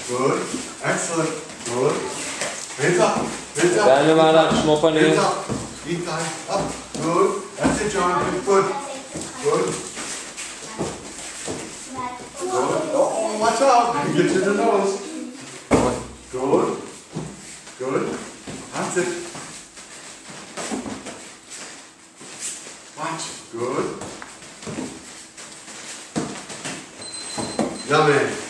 Good. Excellent. Good. Hands up. Hands up. Deine Mara, schnuppern Hands hier. up. Eat time. Up. Good. That's it, Jonathan. Good. Good. Good. Oh, watch out. Get to the nose. Good. Good. That's it. Watch. Good. Yummy.